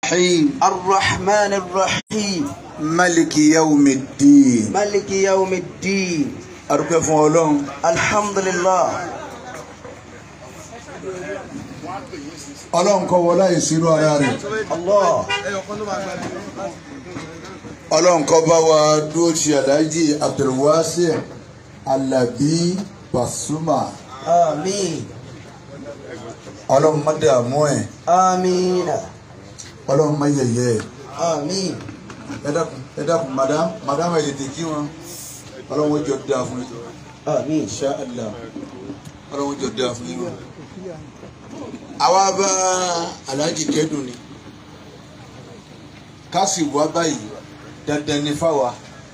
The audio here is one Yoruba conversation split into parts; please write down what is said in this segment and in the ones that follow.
الرحمن الرحيم مالك يوم الدين. مالك يوم الدين. أرجو فولون. الحمد لله. Ọlọ́run kọ́ wọlá ìṣirò ara rẹ̀. Allah. Ọlọ́run kọ́ bá wa dúró ti Alhaji Abdulwasi Alabi Pasuma. Àmín. Ọlọ́run má dààmú ẹ̀. Àmín. Ọlọ́run má yẹ̀yẹ́ ẹ̀. Àmín. Ẹ dákun madam ẹ̀ tètè kí wọn. Ọlọ́run ó jọ dáa fún yín. Àmín. Insha Allah. Ọlọ́run ó jọ dáa fún yín. Àwa bá Alhaji kẹ́dùn ni ká sì wá báyìí dandan ní fáwa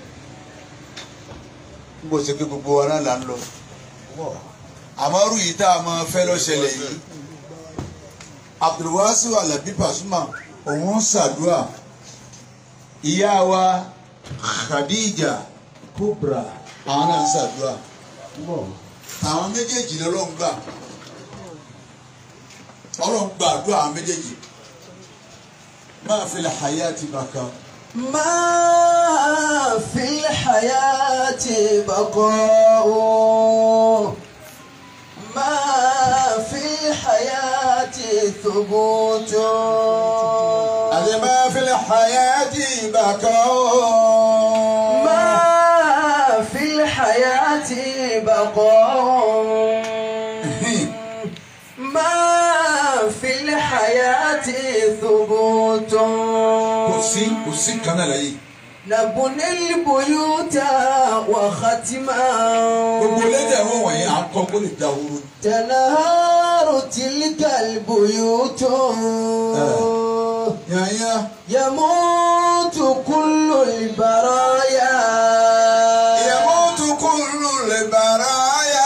bó ṣe pé gbogbo wa náà là ń lọ àmọ́rú yìí tá a máa fẹ́ lọ́ṣẹlẹ̀ yìí Abdulwasi Alabi Pasuma òun ṣàdúrà ìyá wa Khadija Kubra àwọn náà ń ṣàdúrà àwọn méjèèjì lọ́lọ́ ń gbà. Ọlọ́run gba àdúrà àwọn méjèèjì máa fi hayati baka. máa fi hayati baka o máa fi hayati thubutu. àti máa fi hayati baka o. máa fi hayati baka o. في الحياة ثبوت كسي كان لي نبني البيوت وختما تنهار تلك البيوت يموت كل البرايا يموت كل البرايا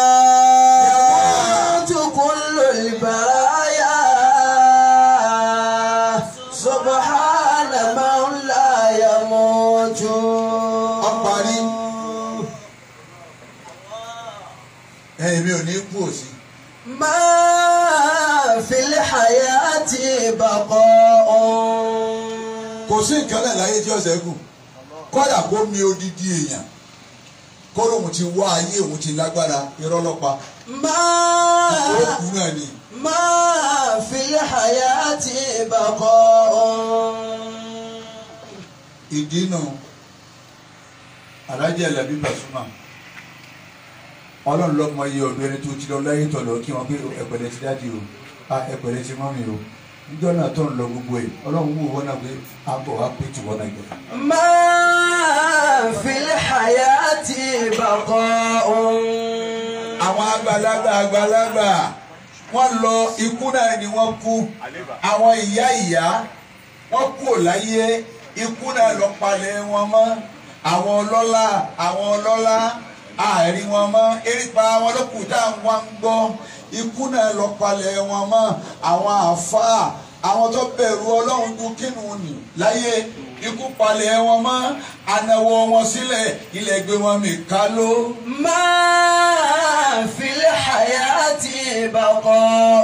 سبحان من لا يموت. mi ò ní kú òsì. ما في الحياة بقاء. kò sí nǹkan náà láyé tí ó ṣẹ́kù kódà kó mi odidi èèyàn kó lóun ti wá ayé òun ti lágbára irọ́ lọ́pa. òkú náà ni. ما في الحياة بقاء. ìdí náà Alhaji Alabi Pasuma ọlọ́run lọ́mọ iye ọ̀dọ́ ẹni tó ti lọ láyé tọ̀lọ̀ kí wọ́n pé ẹ̀pẹ̀lẹ̀ ti dáàdi o ẹ̀pẹ̀lẹ̀ ti mọ́mì o níjọ́ náà tó ń lọ gbogbo ẹ̀ ọlọ́run wò wọ́n náà pé a bọ̀ wá pé tì wọ́n náà gbẹ. ما في الحياة بقاء. àwọn àgbàlagbà wọ́n lọ ikú náà ni wọ́n kú àwọn ìyá wọ́n kú láyé ikú náà lọ palẹ̀ wọn mọ́ àwọn ọlọ́lá àárín wọn mọ́ erípa wọn ló kù tá à ń wá ń gbọ́ ikú náà lọ palẹ̀ wọn mọ́ àwọn àfáà àwọn tó bẹ̀rù ọlọ́run ju kínú nì láyé ikú palẹ̀ wọn mọ́ anáwó wọn sílẹ̀ ilẹ̀ gbé wọn mi ká ló. ما في الحياة بقاء.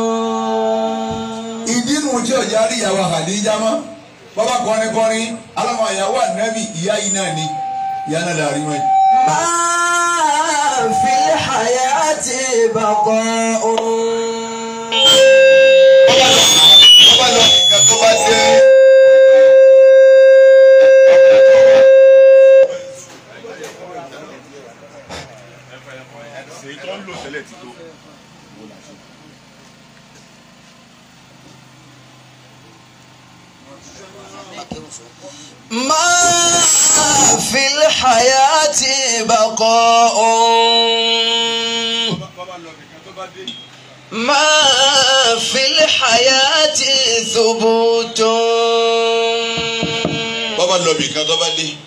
ìdí nu tí ọjà rí ìyàwó Khadija mọ́ bàbá kọrin alámọ̀ ìyàwó Ànábì ìyá yìí náà ni ìyá náà lè rí wọn. ما في الحياة بقاء. bàbá lọ nǹkan tó bá dé. ما في الحياة بقاء. ما في الحياة ثبوت. bàbá lọ bì kan tó bá dé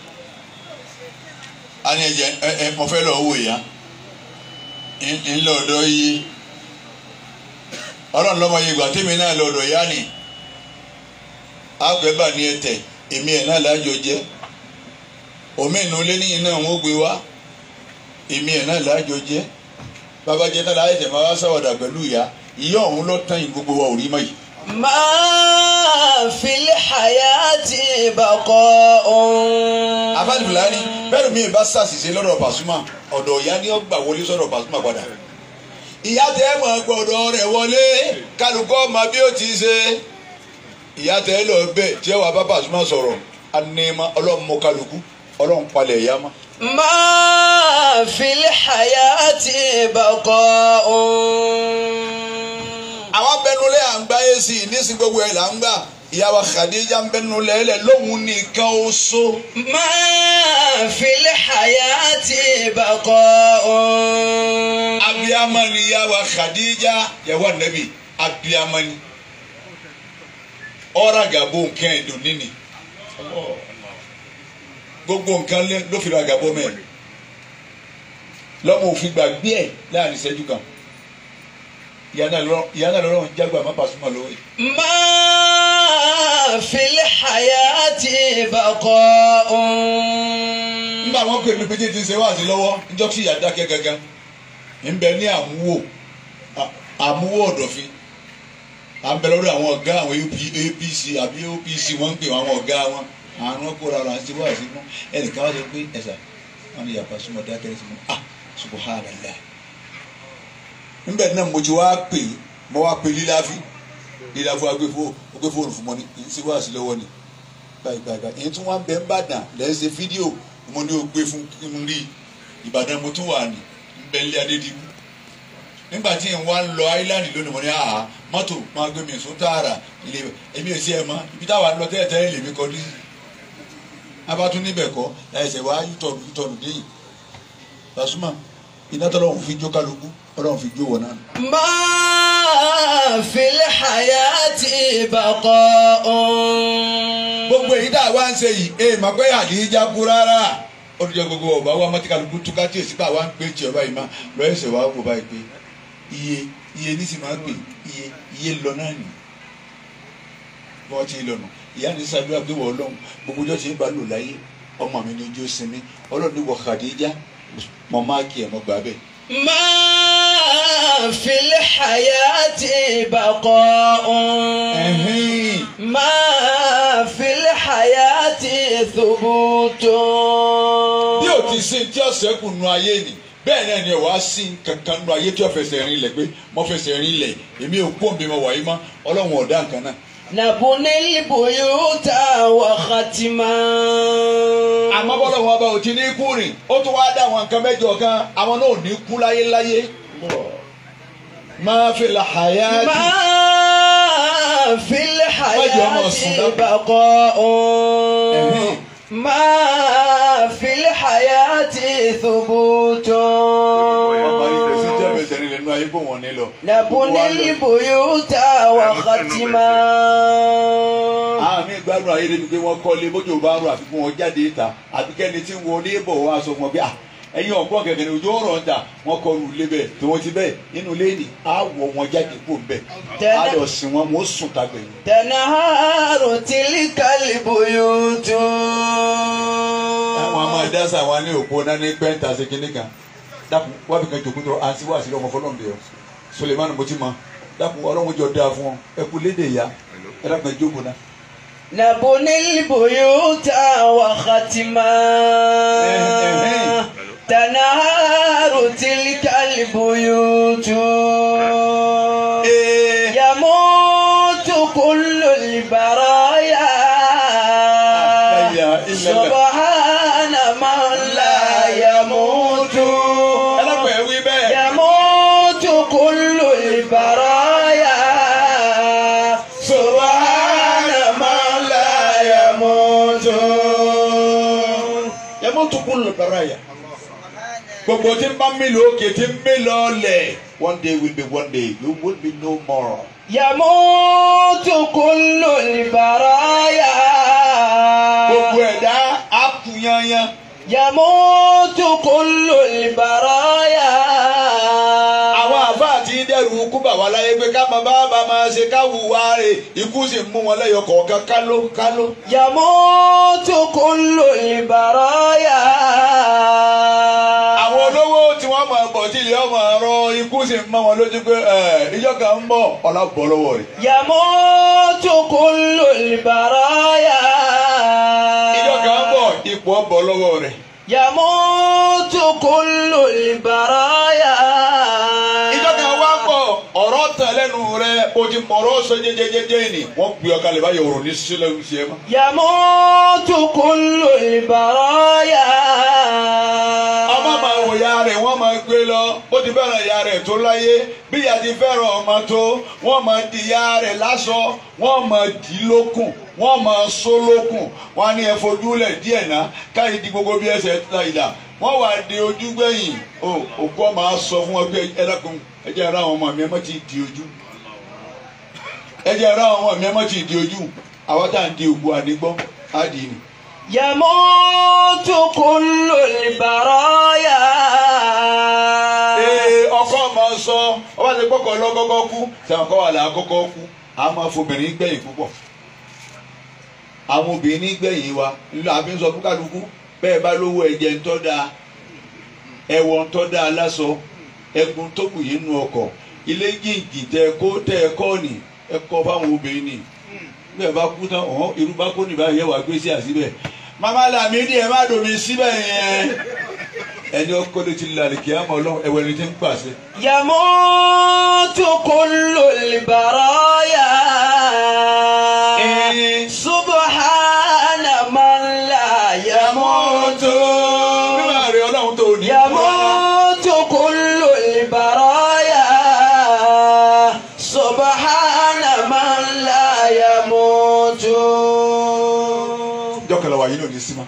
a ní ẹ̀jẹ̀ mo fẹ́ lọ wò ya ńlọ ọ̀dọ̀ yìí ọlọ́run lọ́mọ yìí gbà tèmi náà lọ ọ̀dọ̀ yá ni àgbẹ̀bà ní ẹ̀tẹ̀ èmi ẹ̀ náà lájọ jẹ́ omi ìnú lé níyìn náà wọ́n gbé wá èmi ẹ̀ náà lájọ jẹ́ bàbá jẹ́ náà láyé tẹ̀ máa wá sáwàdà pẹ̀lú ìyá ọ̀hún ló tán yìí gbogbo wa ò rí mọ́ yìí. ما في الحياة بقاء. Àfáà Fúlàní bẹ́ẹ̀ mi bá ṣàṣìṣe lọ́dọ̀ Pasuma ọ̀dọ̀ ìyá ni ó gbà wọlé sọ́dọ̀ Pasuma padà. Ìyá tẹ́ mọ̀ gbọ́dọ̀ rẹ̀ wọlé kálukọ́ ma bí ó ti ṣe. Ìyá tẹ́ lọ bẹ́ẹ̀ tí ẹ wà bá Pasuma sọ̀rọ̀ anima ọlọ́run mọ kálukú ọlọ́run palẹ̀ ìyá mọ́. ما في الحياة بقاء. Àwọn abẹnulẹ̀ à ń gbá AC nísìn gbogbo ẹ̀ là ń gbà. Ìyá wa Khadija ń bẹnulẹ̀ ẹlẹ̀ lóhun nìkan oṣó. ما في الحياة بقاء. Abiyama ni ìyá wa Khadija ìyàwó Ànábì abiyama ni. Ọ̀rọ̀ àgàbọ̀ nǹkan ẹ̀dùn níní. Gbogbo nǹkan ló fi ra àgàbọ̀ mẹ́rin. Lọ́mọ òfin gbàgbé ẹ̀ láàrin ìṣẹ́jú kan. Ìyá náà lọ́rọ̀ jágbà má Pasuma lówó. ما في الحياة بقاء. Nígbà wọn pè mí pé tí ti ṣe wá sí lọ́wọ́ níjọ́ tí ìyá dákẹ́ gangan ń bẹ ní àmúwò ọ̀dọ̀fin. À ń bẹ lọ́dọ̀ àwọn ọ̀gá àwọn APC àbí OPC wọ́n ń pè àwọn ọ̀gá wọn. Àrùn ọkọ̀ rárá ń ṣe wá sí mọ́. Ẹnìkan wá sọ pé ẹ̀sà wọn ni ìyá Pasuma dákẹ́ sí mọ́. Subhanallah. Níbẹ̀ náà mo ti wá pè mo wá pè líláfi agbé fóònù fún mọ́ ní sí wá sí lọ́wọ́ ni báyìí èyí tí wọ́n bẹ ń bàdàn lẹ́yìn ṣe fídíò mo ní o gbé fún kí n rí Ìbàdàn mo tún wà ní nbẹ̀lẹ́ Adédìbú nígbà tí n wá ń lọ áìláńdì lónìí mo ní mọ́tò máa gbé mi sún tààrà ilé èmi ò sí ẹ̀ mọ́ ibi táwa ń lọ tẹ́lẹ̀ lèmi kọ́ dí abátún níbẹ̀ kọ́ ẹ̀sẹ̀ wá yútọ̀nù déyìn Pasuma iná tọ́lọ́hún fi jó kálukú ọlọ́run fi jó wọ̀ náà. ما في الحياة بقاء. Gbogbo èyí tá a wá ń ṣe yìí mọ̀ pé Àdìjà kú rárá olùjọ gbogbo ọba wa mọ́tíkàlùkù túká tí èsì bá wa ń pè tí ọba yìí má lọ́ọ́ ẹ̀sẹ̀ wa wò báyìí pé iye ní sì máa pè iye lọ náà nì bọ́ọ̀ tí ì lọ́nà ìyá ní sàdúrà pé wọ́n ọlọ́run gbogbo ọjọ́ tí ń bá lò láyé ọmọ mi ní ojú sinmi ọlọ́run ní wọ Khadija mọ̀ máa kí ẹ̀ mọ́ gbà bẹ́ẹ̀. ما في الحياة بقاء. ما في الحياة ثبوت. Bí o ti sin tí ọ̀sẹ̀ kù nu ayé ni bẹ́ẹ̀ náà ni wàá sin kankan nu ayé tí o fẹsẹ̀ rin lẹ̀ pé mo fẹsẹ̀ rin lẹ̀ èmi ò pọ́ǹbì mo wà yí mọ́ ọlọ́run ọ̀dà nǹkan náà. نبني البيوت وختما. Àmọ́ bọ́lá wọn bá ò ti ní kú rìn ó tún wáá dá àwọn nǹkan mẹ́jọ kan àwọn náà ò ní kú láyéláyé. ما في الحياة ما في الحياة بقاء. ما في الحياة ثبوت. نبني البيوت وختما. Àmì ìgbádùn ayé débi pé wọ́n kọ́lé bójú bá ń rò àfikún wọn jáde ìta àbíkẹ́ni tí ń wọlé bọ̀ wá sọ wọn bí ẹ̀yin ọ̀gbọ́n kẹ̀kẹ́ ní ojú ọ̀rọ̀ ń ta wọ́n kọ́ lu ilé bẹ́ẹ̀ tí wọ́n ti bẹ́ẹ̀ nínú ilé ni á wọ̀ wọn jáde kó bẹ́ẹ̀ á lọ sìn wọn wọ́n sùn tàgbẹ̀ yìí. تنهار تلك البيوت. Àwọn àmọ́ ìdásà wa ní òpó náà ní pẹ́ńtà ṣe kínní kan dákun wá bí kan jòkó tó àti wá sí ọmọ fọlọ́n bẹ̀rẹ̀ Suleiman mo ti mọ dákun ọlọ́run jọ dáa fún ọ ẹ kú léde ìyá ẹ dákun ẹ jókòó náà. نبني البيوت وختما. تنهار تلك البيوت. يموت كل البرايا سبحان من لا يموت. يموت كل البرايا سبحان من لا يموت. يموت كل البرايا. Gbogbo tí ń bá mi lò ókè tí ń mi lọ lẹ̀. One day will be one day, you will be no more. يموت كل البرايا. Gbogbo ẹ̀dá á kú yányán. يموت كل البرايا. Àwọn àfáà tí ń dẹrù ikú bà wá láyé pé ká máa bá máa ṣe ká hùwà rẹ̀ ikú sì mú wọn lẹ́yọ kọ̀ọ̀kan káló. يموت كل البرايا. Àwọn olówó tí wọ́n máa bọ̀ tí ilé ọmọ àárọ̀ ikú sì ń mọ́ wọn lójú pé ìjọ kan ń bọ̀ ọ̀la bọ̀ lọ́wọ́ rẹ̀. Yamutu kullul baraya. Ìjọ kan ń bọ̀ ipò bọ̀ lọ́wọ́ rẹ̀. Yamutu kullul baraya. Ìjọ kan wá bọ̀ ọ̀rọ̀ tẹ̀ lẹ́nu rẹ̀ o ti mọ̀rọ̀ sọ jẹjẹjẹjẹ ni wọ́n gbé ọ kalẹ̀ báyọ̀ ọ̀rọ̀ ní sílẹ̀ ń ṣe mọ́. Yamutu kullul baraya. Ọmọ máa wò ya rẹ̀ wọ́n máa gbé lọ bó ti fẹ́ràn ya rẹ̀ tó láyé bí ìyá ti fẹ́ràn ọmọ tó wọ́n máa di ya rẹ̀ láṣọ wọ́n máa dì í lókùn wọ́n máa só lókùn wọ́n á ní ẹ fojúlẹ̀ díẹ̀ náà káyìí di gbogbo bí ẹsẹ̀ ta ìlà wọ́n wà di ojú gbẹ̀yìn òkú ọmọ á sọ fún wọn pé ẹ dákun ẹ jẹ́ ara àwọn ọmọ mi ẹ má ti di ojú ẹ jẹ́ ara àwọn ọmọ mi ẹ má ti di ojú àwọn tá à ń di òkú àdígbọ́ á dì í ni. Yamutu kullul baraya. Ọkọ máa sọ ọba ti kọ́kọ́ lọ́kọ́kọ́ kú sẹ́wọ̀n kọ́ wà lákọ́kọ́ kú a máa fobìnrin gbẹ̀yìn púpọ̀ àwọn obìnrin gbẹ̀yìn wa nílò àbí ń sọ fún kálukú bẹ́ẹ̀ bá lówó ẹ̀jẹ̀ ń tọ́ da ẹ̀wọ̀ ń tọ́ da aláṣọ ẹ̀gùn tó kù yín nu ọkọ̀ ilé jìǹkì tẹ kọ́ ni ẹ kọ́ fáwọn obìnrin ni bẹ́ẹ̀ bá kú tán ọ̀hún irú bá kó nìbá yẹ wà gbé sí àsíbẹ̀ mama Lamidi ẹ má domi síbẹ̀ yẹn ẹni ọkọ ló ti lálẹ́ kí á mọ ọlọ́run ẹ̀wẹ̀ ni ti ń pàṣẹ. Yamutu kullul baraya. Subhana man la yamutu. nígbà rẹ ọlọ́run tó ní. Yamutu kullul baraya. Subhana man la yamutu. jọ́kẹ̀lẹ̀ wà yín ló ní sí ma.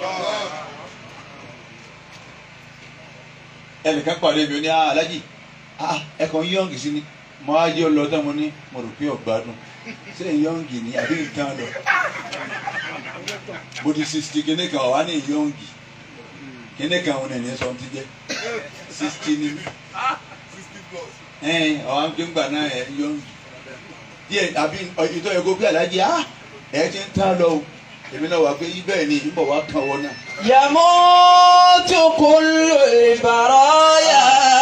ẹnìkan pàdé mi ó ní alájì ẹkàn yọǹgì sí ni mo á jẹ́ ọlọ́tàn mo ní mo rò pé ọ̀gbádùn ṣé yọǹgì ni àbí nǹkan lọ mo di 60 kíní kan wà ní yọǹgì kíní kan òun ẹ̀ní sọ ti jẹ́ 60 ni ọ̀hún gbẹ̀ngbà náà ẹ̀ yọǹgì díẹ̀ àbí ìtọ́ ẹ̀kọ́ bí alájì ẹ̀ ti ń tán lọ o èmi náà wà pé ibẹ̀ ni ìbọ̀ wá kàn wọ́n náà. Yamutu kullul baraya.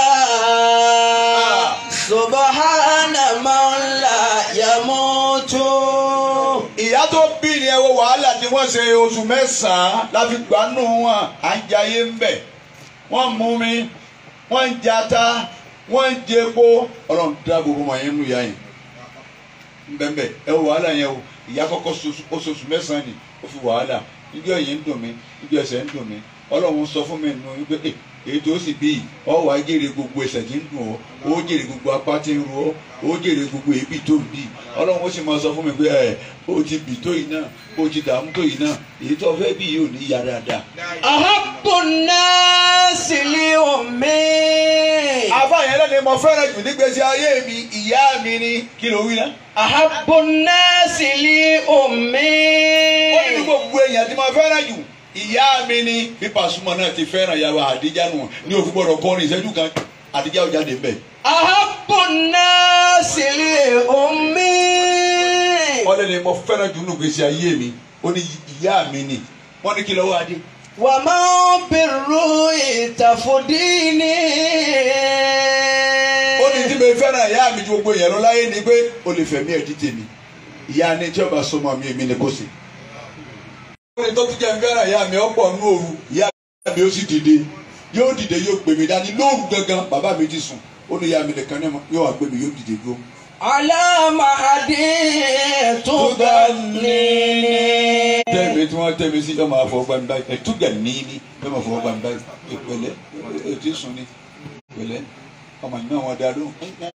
Subhana man la yamutu. ìyá tó bí ni ẹ wo wàhálà tí wọ́n ṣe oṣù mẹ́sàn-án láfi gbanú wọn à ń jayé ń bẹ̀ wọ́n mú mi wọ́n ń jata wọ́n ń jẹpo ọlọ́run dá gbogbo wọn yẹn nù yá yẹn nbẹ̀nbẹ̀ ẹ wo wàhálà yẹn o ìyá kọ́kọ́ oṣù mẹ́sàn-án ni ó fi wàhálà ibi ọ̀yìn ń dùn mí ibi ẹsẹ̀ ń dùn mí ọlọ́run sọ fún mi nù wípé èyí tó sì bí ọ wàá jèrè gbogbo ẹsẹ̀ tí ń dùn ọ́ ó jèrè gbogbo apá tí ń ro ọ́ ó jèrè gbogbo èébì tó ń bì ọlọ́run ó sì máa sọ fún mi pé ó ti bì tó yìí náà ó ti dààmú tó yìí náà èyí tó fẹ́ bí yìí ò ní yá dáadáa. Ahabbun nasi li ummi. àbáyẹn lẹ́nu mo fẹ́ràn jù nígbèsí ayé mi ìyá mi ni kí ló wí náà. Ahabbun nasi li ummi. ó ní gbogbo èèyàn tí mo fẹ́ràn jù ìyá mi ni bí Pasuma náà ti fẹ́ràn yàrá Àdíjà nù ní òfin gbọ́dọ̀ kọrin ìṣẹ́jú kan Àdíjà ó jáde mbẹ́. Ahabbun nasi li ummi. ọlẹ́ ni mo fẹ́ràn jù nígbèsí ayé mi ó ní ìyá mi ni wọ́n ní kí lọ́wọ́ adé. Wa ma birru tafdini. ó ní tí mo fẹ́ràn ìyá mi ju gbogbo èèyàn lọ láyé ni pé o lè fẹ̀mí ẹ̀ díje mi ìyá ni tí ọba sọmọ mi èmi ni kò sí. ó ní tó tún jẹ́ fẹ́ràn ìyá mi ọ̀pọ̀ nú òru ìyá mi ó sì dìde yóò dìde yóò gbé mi dání lóòrù gangan bàbá mi ti sùn ó ní ìyá mi nìkan ní yóò wá gbé mi yóò dìde dúró. Ala mahadi tuganini. tẹ́mi tí wọ́n tẹ́mi sí ọmọ àfọwọ́gbà mi báyìí ẹ̀túgà níní ọmọ àfọwọ́gbà mi báyìí ìpẹ̀lẹ́ ètí sùn ní ìpẹ̀lẹ́ ọmọ ìná wọn dá lóhùn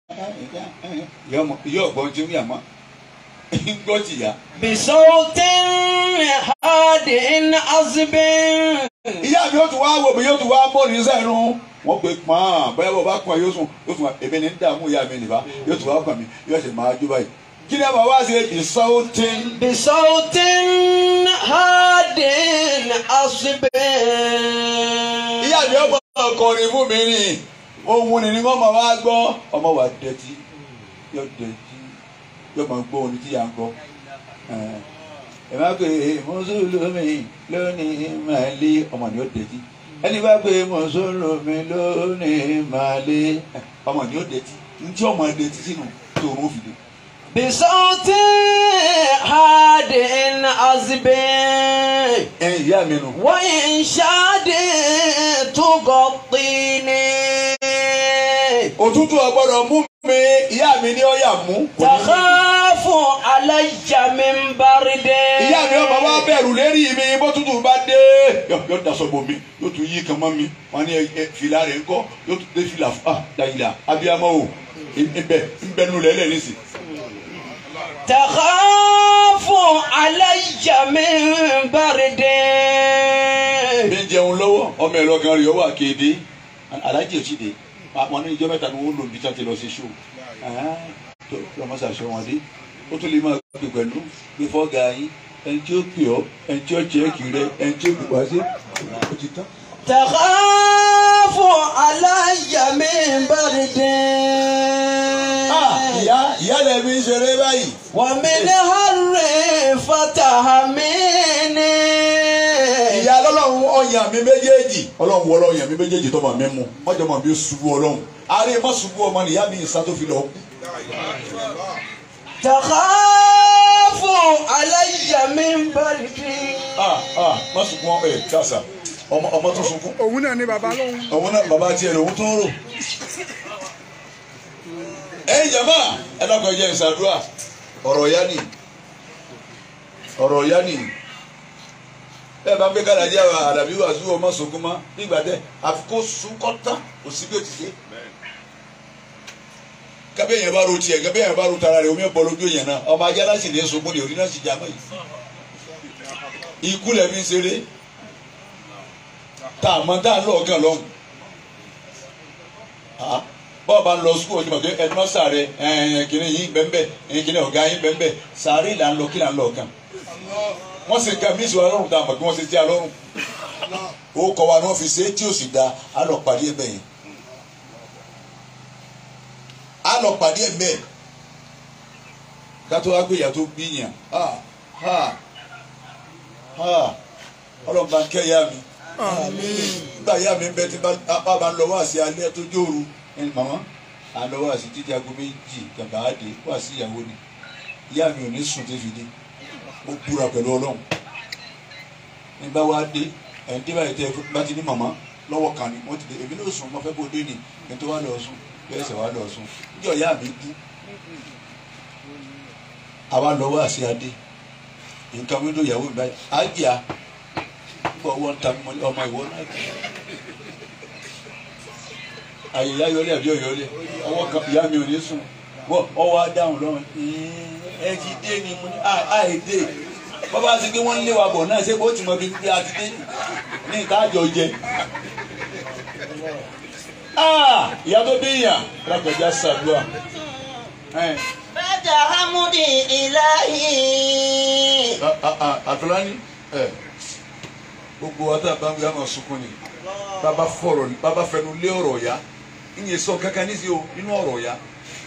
ìyá ọ̀gbọ́n tí ń yà mọ́ ń gbọ́ tìyà. Bisautin hadin azbin. ìyá mi yóò tún wá wò mí yóò tún wá bọ́ọ̀lù sẹ́nu wọ́n pe pọ́n bẹ́ẹ̀ bọ́ bá pọ́n yóò sùn èmi ní dààmú ìyá mi nìbá yóò tún wá pọ́n mi yóò sì máa jó báyìí kí ni ẹ máa wá sí bisautin. Bisautin hadin azbin. ìyá mi ọmọ ọkọrin fún mi ni ohun ni wọ́n máa wá gbọ́ ọmọ wa dẹ̀tí yóò dẹ̀tí yóò máa gbọ́ orin tí yà ń gbọ́ ẹ má pè é mùsùlùmí lónìí màálí ọmọ ni yóò dẹ̀tí ẹ ẹni bá pé mùsùlùmí lónìí màlẹ ọmọ ni ó dẹtí ntí ọmọ dẹtí sínú tòun ó fi dé. بصوت هاد عذب ìyá mi nù. وإنشاد تغطيني òtútù ọgbọ́dọ̀ mú mi ìyá mi ní ọ̀yà mú. تخاف علي من برد. ìyá mi ọmọ wa bẹ̀rù lérí mi bó tútù bá dé yóò daṣọ bò mí yóò tún yí kan mọ́ mi wọn ní fìlà rẹ̀ ńkọ́ yóò tún dé fìlà dàyìlà abiyamọ o nbẹnu lẹ́lẹ̀ nísì. تخاف علي من برد. bí n jẹun lọ́wọ́ ọmọ ẹ̀rọ kan rí ọwọ́ àkéde alájì òsì dé wọn ní ìjọ mẹ́ta ni wọ́n lò bí tí wọ́n ti lọ sí ṣó tó lọ́mọ sàṣọ wọn dé ó tún lè máa pè pẹ̀lú pé fọ́gà yín ẹni tí ó pè ọ́ ẹni tí ó jẹ́ kì rẹ ẹni tí ó pè wá sí ó ti tán. تخاف علي من برد. ìyá rẹ̀ mi ń ṣeré báyìí. ومن حر فتحميني. ìyá ọlọ́run ọ̀yàn mi méjèèjì ọlọ́run wọlé ọ̀yàn mi méjèèjì tọ́mọ mi mú mọ́jọ́ mọ̀ bí ó ṣubú ọlọ́run àárẹ̀ mọ́ ṣubú ọmọ nìyá mi ìsá tó fi lọ. تخاف علي من برد. má sunkún kásá ọmọ tó sunkún. òun náà ni bàbá lóhùn. òun náà bàbá tiẹ̀ lòun tó ń rò. ẹ̀yin jàmbá ẹ lọ́kọ̀ jẹ́ ìsàdúrà ọ̀rọ̀ ìyá nì bẹ́ẹ̀ bá ń gbé kàdájà àdàbí wàásù ọmọ sunkún mọ́ nígbà tẹ àfikún sunkọ́ tán kò sí bí ó ti ṣe. kábẹ́ yẹn bá ro tiẹ̀ kábẹ́ yẹn bá ro tara rẹ̀ omi ọ̀pọ̀ lójú yẹn náà ọmọ ajá náà sì ní sunkún ní orí náà sì já mọ́ yìí. ikú lẹ̀ fi ń ṣeré tá a mọ tá a lọ́ọ̀ kan lọ́hùn. bọ́ọ̀ bá ń lọ sukùl ọjọ́ pé ẹni máa sàrẹ̀ kìnìún yín bẹ́ẹ̀ kìnìún ọ̀gá yín bẹ́ẹ̀ sàárè là ń lọ kí là ń lọ kan. wọ́n sì ka mísì wa lọ́rùn tá a mọ̀ kí wọ́n sì tí a lọ́rùn. ó kọ́ wa ni wọ́n fi ṣe é tí ò sì da á lọ pàdé ẹ̀ bẹ́ẹ̀ kátó wá gbé ìyá tó bí yàn ọlọ́run bá ń kẹ́ ìyá mi. nígbà ìyá mi ń bẹ tí bá ń lọ wá sí alẹ́ tó jóoru ẹni màmá à ń lọ wá sí títí aago méjì gàgà á dé wá sí ìyàwó ni ìyá mi ò ní sùn tó fi dé mo búra pẹ̀lú ọlọ́run ní bá wá dé ẹni tí báyìí tẹ bá ti ní màmá lọ́wọ́ kan ni wọ́n ti dé èmi náà sùn mo fẹ́ kó dé ni ẹni tó wá lọ sùn bẹ́ẹ̀ sẹ̀ wá lọ sùn níjọ́ ìyá mi kú àwa lọ wá sí adé nǹkan wíńdò ìyàwó mi báyìí ájà gbọ́ ọwọ́ ń ta ọmọ ìwọ náà àyè yọlé àbí ọ̀yọ́lé ọwọ́ kan ìyá mi ò ní sùn ọwọ́ adáhùn lọ́wọ́ ẹ ti dé ni mo ní àìdè bàbá ti gbé wọ́n lé wa bọ̀ náà ṣé bó ti mọ bí a ti dé ní ìtajọ jẹ ìyá tó bí yàn lápẹjá sàdúrà. bàtà hamudi ilahi. àtúrání gbogbo wa tá a bá ń gbé àwọn sunkún ni bàbá fẹnu lé ọ̀rọ̀ ya ìyẹn sọ kankan ní sí o nínú ọ̀rọ̀ ya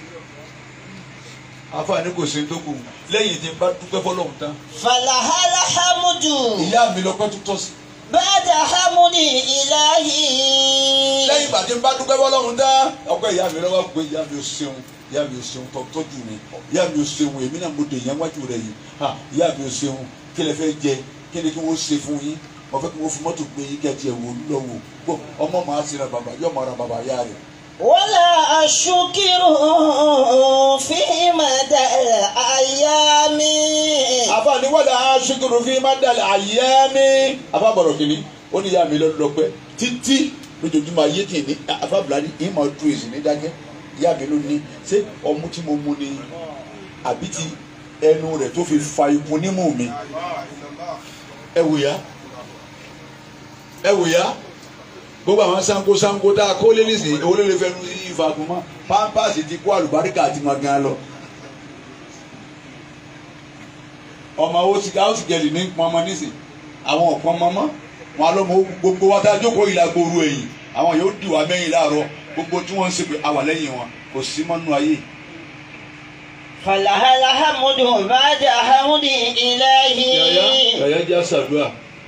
àfààní kò sí tó kù lẹ́yìn tí n bá dúpẹ́ fọlọ́run tán. falahala hamudu. ìyá mi lọ́pẹ́ tó tọ́ sí. bàtà hamudi ilahi. lẹ́yìn ìgbà tí n bá dúpẹ́ fọlọ́run tán ọpẹ́ ìyá mi lọ́wọ́ pé ìyá mi ò ṣeun ìyá mi ò ṣeun tọ́jú mi ìyá mi ò ṣeun èmi náà mo dè yẹn wájú rẹ̀ yìí ìyá mi ò ṣeun kí lẹ fẹ́ jẹ kí ni kí wọ́n ṣe fún yín wọ́n fẹ́ kí wọ́n fi mọ́tò gbé yín kẹ́ẹ̀tì ẹ̀wò lọ́wọ́ gbọ́ ọmọ màá ti ra bàbá yóò máa ra bàbá yá rẹ̀. wala ashukiru fi madal ayami. àfààní wala ashukiru fi madal ayami. àfàbọ̀rọ̀ kìíní ó ní ìyá mi lọ́pẹ́ títí lójoojúmọ́ ayé kì í ní àfàbùlárí yìí máa dúró èsì ní dákẹ́ ìyá mi ló ní ṣé ọmú tí mo mu ni àbí ti ẹnu rẹ̀ tó fi fa ikun nímú mi ẹ wò yá gbogbo àwọn sango tá a kó lé nísìnyí owó ló lè fẹnu ìfàgùn mọ́ pampasì ti kó àlùbáríkà àti magan lọ ọmọ owó ti káwọ́ sì jẹ̀lì ní pọnmọ nísìnyí àwọn ọ̀pọ̀ mọ́mọ́ wọn alọ́mọ gbogbo wa tá a jókòó ìlà gbòòrò ẹ̀yìn àwọn yóò dì wá mẹ́yìn láàárọ̀ gbogbo tí wọ́n ń ṣe pé àwà lẹ́yìn wọn kò sí mọ́nú ayé. falahala hamudu bàtà hamudi ilahi. yàyà jẹ́ àṣàdúrà